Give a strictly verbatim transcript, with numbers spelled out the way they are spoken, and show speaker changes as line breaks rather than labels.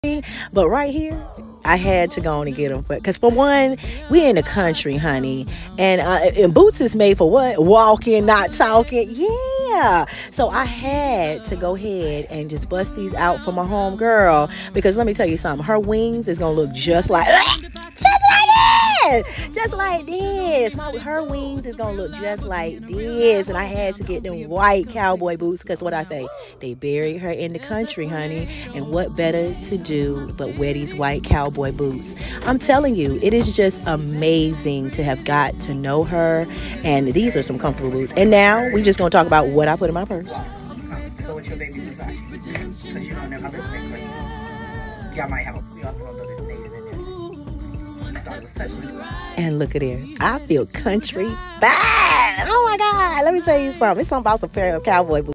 But right here, I had to go on and get them. Because for one, we in the country, honey. And, uh, and boots is made for what? Walking, not talking. Yeah. So I had to go ahead and just bust these out for my home girl. Because let me tell you something. Her wings is going to look just like... just like this. Just like this. My, her wings is going to look just like this. And I had to get them white cowboy boots. Because what I say, they buried her in the country, honey. And what better to do but wear these white cowboy boots? I'm telling you, it is just amazing to have got to know her. And these are some comfortable boots. And now we just going to talk about what I put in my purse.
So what's your baby massage? Because you don't know how to say question. Y'all might have a, we also don't know this native in there too. I thought it was such a...
And look at here. I feel country bad. Oh my God. Let me tell you something. It's something about some pair of cowboy boots.